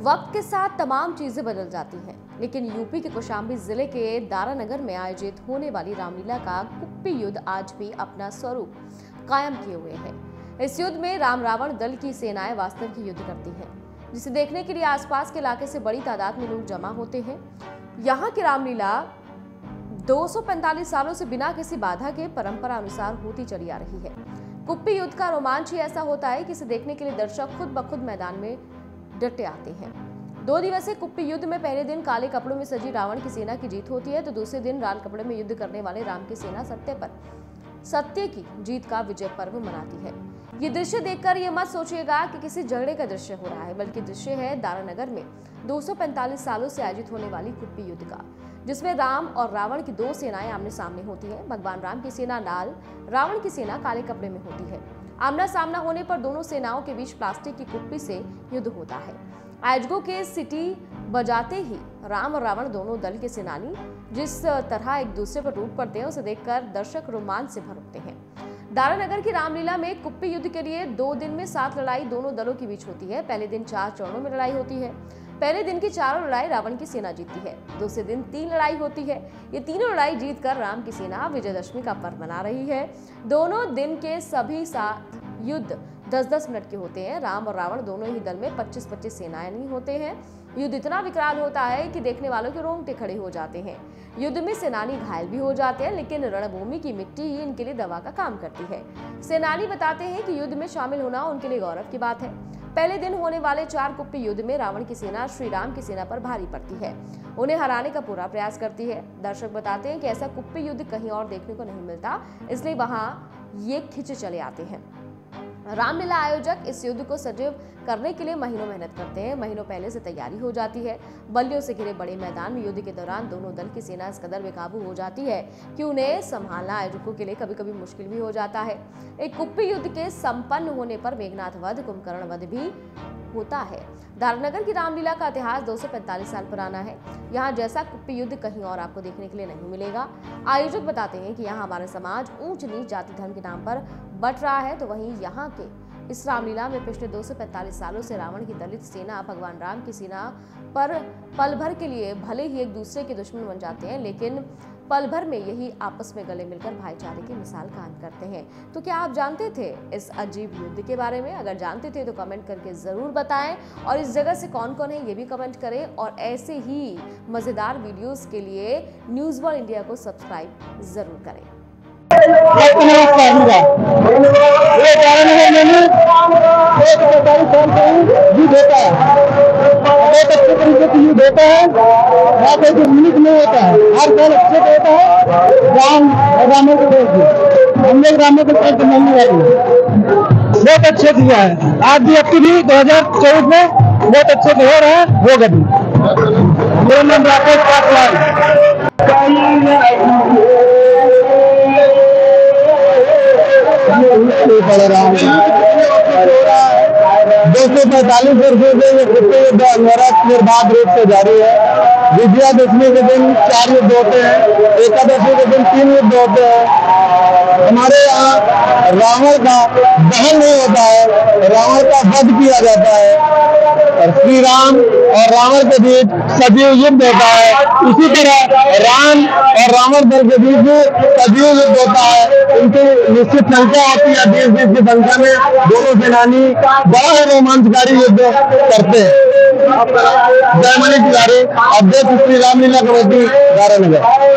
वक्त के साथ तमाम चीजें बदल जाती हैं, लेकिन यूपी के कौशाम्बी जिले के दारानगर में आयोजित होने वाली रामलीला का कुप्पी युद्ध आज भी अपना स्वरूप कायम किए हुए है। इस युद्ध में राम रावण दल की सेनाएं वास्तव की युद्ध करती हैं, जिसे देखने के लिए आसपास के इलाके से बड़ी तादाद में लोग जमा होते हैं। यहाँ की रामलीला 245 सालों से बिना किसी बाधा के परंपरा अनुसार होती चली आ रही है। कुप्पी युद्ध का रोमांच ही ऐसा होता है कि इसे देखने के लिए दर्शक खुद ब खुद मैदान में डटे आते हैं। 2 दिवसीय कुप्पी युद्ध में पहले दिन काले कपड़ों में सजी रावण की सेना की जीत होती है, तो दूसरे दिन लाल कपड़े में युद्ध करने वाले राम की सेना सत्य की जीत का विजय पर्व मनाती है। ये दृश्य देखकर ये मत सोचिएगा कि किसी झगड़े का दृश्य हो रहा है, बल्कि दृश्य है दारानगर में 245 सालों से आयोजित होने वाली कुप्पी युद्ध का, जिसमें राम और रावण की 2 सेनाएं आमने सामने होती हैं। भगवान राम की सेना लाल, रावण की सेना काले कपड़े में होती है। आमना सामना होने पर दोनों सेनाओं के बीच प्लास्टिक की कुप्पी से युद्ध होता है। आयोजकों के सीटी बजाते ही राम और रावण दोनों दल के सेनानी जिस तरह एक दूसरे पर टूट पड़ते हैं, उसे देखकर दर्शक रोमांच से भर उठते हैं। दारानगर की रामलीला में कुप्पी युद्ध के लिए 2 दिन में 7 लड़ाई दोनों दलों के बीच होती है। पहले दिन 4 चरणों में लड़ाई होती है। पहले दिन की 4 लड़ाई रावण की सेना जीतती है। दूसरे दिन 3 लड़ाई होती है। ये तीनों लड़ाई जीतकर राम की सेना विजयदशमी का पर्व मना रही है। दोनों दिन के सभी 7 युद्ध 10-10 मिनट के होते हैं। राम और रावण दोनों ही दल में 25-25 सेनानी होते हैं। युद्ध इतना विकराल होता है कि देखने वालों के रोंगटे खड़े हो जाते हैं। युद्ध में सेनानी घायल भी हो जाते हैं, लेकिन रणभूमि की मिट्टी ही इनके लिए दवा का काम करती है। सेनानी बताते हैं कि युद्ध में शामिल होना उनके लिए गौरव की बात है। पहले दिन होने वाले 4 कुप्पी युद्ध में रावण की सेना श्री राम की सेना पर भारी पड़ती है, उन्हें हराने का पूरा प्रयास करती है। दर्शक बताते हैं कि ऐसा कुप्पी युद्ध कहीं और देखने को नहीं मिलता, इसलिए वहां ये खिंचे चले आते हैं। रामलीला आयोजक इस युद्ध को सजीव करने के लिए महीनों मेहनत करते हैं। महीनों पहले से तैयारी हो जाती है। बल्लियों से घिरे बड़े मैदान में युद्ध के दौरान दोनों दल की सेना इस कदर बेकाबू हो जाती है कि उन्हें संभालना आयोजकों के लिए कभी कभी मुश्किल भी हो जाता है। एक कुप्पी युद्ध के संपन्न होने पर मेघनाथ वध, कुंभकर्ण वध भी होता है। दारानगर की रामलीला का इतिहास 245 साल पुराना है। यहाँ जैसा कुप्पी युद्ध कहीं और आपको देखने के लिए नहीं मिलेगा। आयोजक बताते हैं कि यहाँ हमारा समाज ऊंच नीच जाति धर्म के नाम पर बट रहा है, तो वहीं यहाँ के इस रामलीला में पिछले 245 सालों से रावण की दलित सेना भगवान राम की सेना पर पल भर के लिए भले ही एक दूसरे के दुश्मन बन जाते हैं, लेकिन पल भर में यही आपस में गले मिलकर भाईचारे की मिसाल कायम करते हैं। तो क्या आप जानते थे इस अजीब युद्ध के बारे में? अगर जानते थे तो कमेंट करके जरूर बताएं, और इस जगह से कौन कौन है ये भी कमेंट करें। और ऐसे ही मजेदार वीडियोस के लिए न्यूज़ वर्ल्ड इंडिया को सब्सक्राइब जरूर करें। हर साल अच्छे से होता है। रामों को हम लोग रामों को बहुत अच्छे किया है। आज भी अब भी 2024 में बहुत अच्छे से हो रहा है, होगा भी। मेरा नाम राकेश पासवान। 245 वर्षों से ये कुप्पी युद्ध अनवरत निर्बाध रूप से जारी है। विजयादशमी के दिन 4 युद्ध होते हैं, एकादशी के दिन 3 युद्ध होते हैं। हमारे यहाँ रावण का दहन नहीं होता है, रावण का वध किया जाता है और श्री राम और रावण के बीच सजीव युद्ध होता है। इसी तरह राम और रावण दल के बीच सजीव युद्ध होता है। इनकी निश्चित संख्या होती है, 20 की संख्या में दोनों सेनानी बड़ा रोमांचकारी युद्ध करते हैं। जय मणि तिवारी, अध्यक्ष श्री रामलीला कमेटी दारानगर।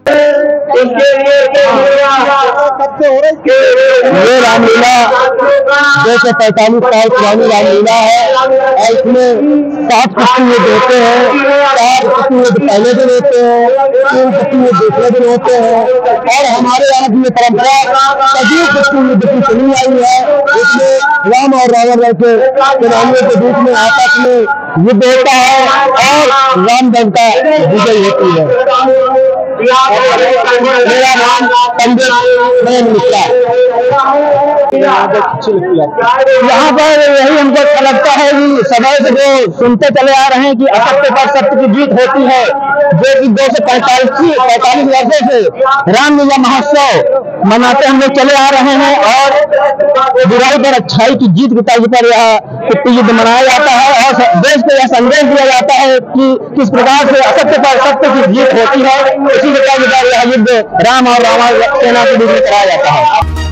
ये रामलीला 245 साल पुरानी रामलीला है और इसमें 7 कुप्पी युद्ध होते हैं। 4 कुप्पी युद्ध पहले दिन होते हैं, 3 कुप्पी युद्ध दूसरे दिन होते हैं। और हमारे यहाँ की ये परंपरा सजीव कुप्पी युद्ध की चली आई है। इसमें राम और रावण के सेनानियों के बीच में आपस में युद्ध होता है और राम दल का विजय होती है। मेरा नाम पंडित मिश्रा। यहाँ पर यही हमको अच्छा लगता है कि समय से जो सुनते चले आ रहे हैं कि असत्य पर सत्य की जीत होती है, जो कि 245 वर्षों से रामलीला महोत्सव मनाते हम लोग चले आ रहे हैं और बुराई पर अच्छाई की जीत के तर्ज पर यह कुप्पी युद्ध मनाया जाता है। और देश को यह संदेश दिया जाता है कि किस प्रकार से असत्य पर सत्य की जीत होती है। इसी प्रकार यह युद्ध राम और रावण सेना के बीच में कराया जाता है।